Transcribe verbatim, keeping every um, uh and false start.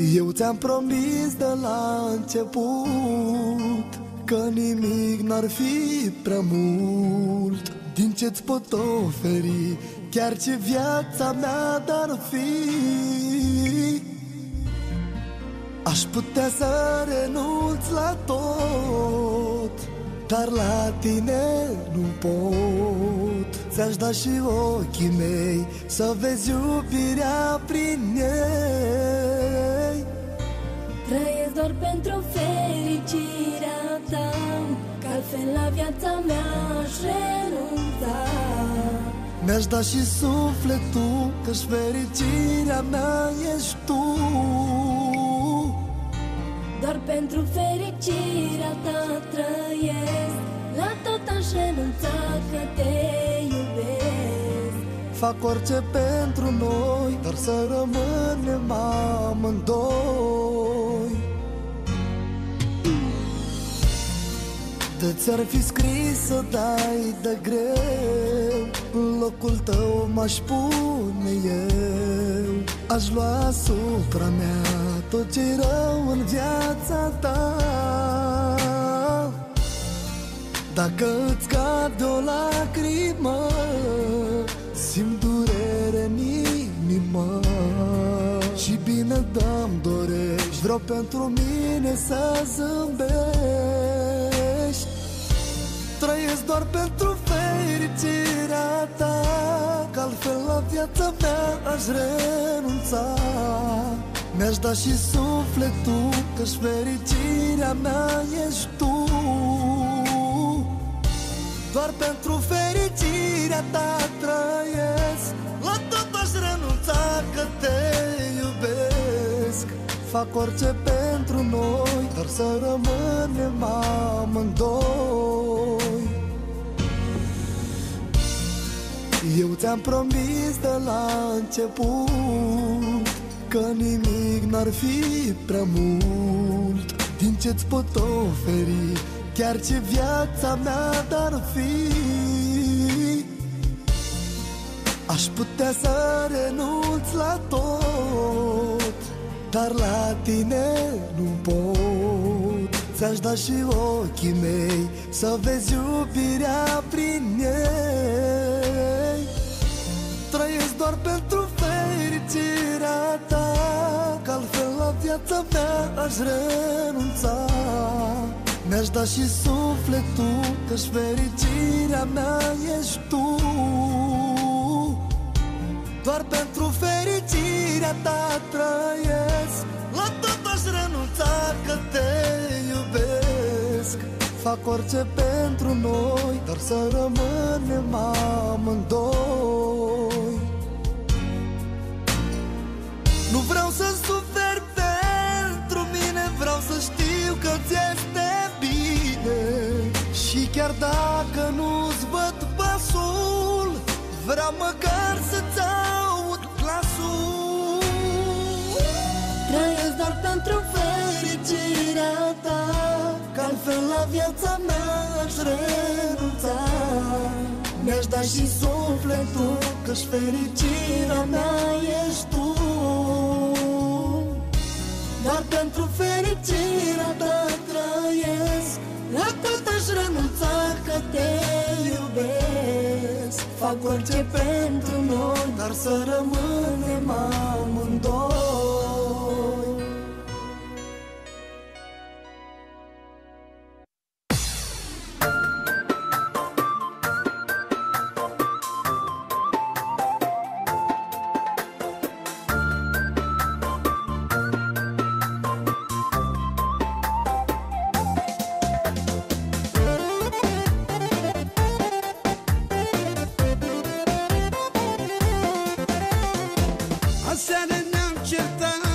Eu ți-am promis de la început că nimic n-ar fi prea mult din ce-ți pot oferi, chiar ce viața mea dar fi. Aș putea să renunț la tot, dar la tine nu pot. Ți-aș da și ochii mei să vezi iubirea prin ei. Trăiesc doar pentru fericirea ta, că altfel la viața mea aș renunța. Mi-aș da și sufletul, că-și fericirea mea ești tu. Doar pentru fericirea ta trăiesc, la tot aș renunța, că te iubesc. Fac orice pentru noi, dar să rămânem amândoi. De ți-ar fi scris să dai de greu, în locul tău m-aș pune eu. Aș lua asupra mea tot ce-i rău în viața ta. Dacă îți cade o lacrimă, simt durere în inimă și bine dă-mi dorești. Vreau pentru mine să zâmbești. Trăiesc doar pentru fericirea ta, că altfel la viața mea aș renunța. Mi-aș da și sufletul, că-și fericirea mea ești tu. Doar pentru fericirea ta trăiesc, la tot aș renunța, că te iubesc. Fac orice pentru noi, dar să rămânem amândoi. Eu ți-am promis de la început că nimic n-ar fi prea mult din ce-ți pot oferi, chiar ce viața mea dar fi. Aș putea să renunț la tot, dar la tine nu pot. Ți-aș da și ochii mei să vezi iubirea prin ei. Trăiesc doar pentru fericirea ta, că altfel la viața mea aș renunța. Mi-aș da și sufletul, că-și fericirea mea ești tu. Doar pentru fericirea ta trăiesc, la tot aș renunța, că te iubesc. Fac orice pentru noi, dar să rămânem amândoi. Nu vreau să suferi pentru mine, vreau să știu că ți este bine. Și chiar dacă nu-ți văd pasul, vreau măcar să-ți aud glasul. Trăiesc doar pentru fericirea ta, că altfel la viața mea aș renunța. Mi-aș da și sufletul, că-și fericirea mea ești tu. Doar pentru fericirea ta trăiesc, la tot aș renunța, că te iubesc. Fac orice pentru noi, dar să rămânem amândoi. Aseară ne-am certat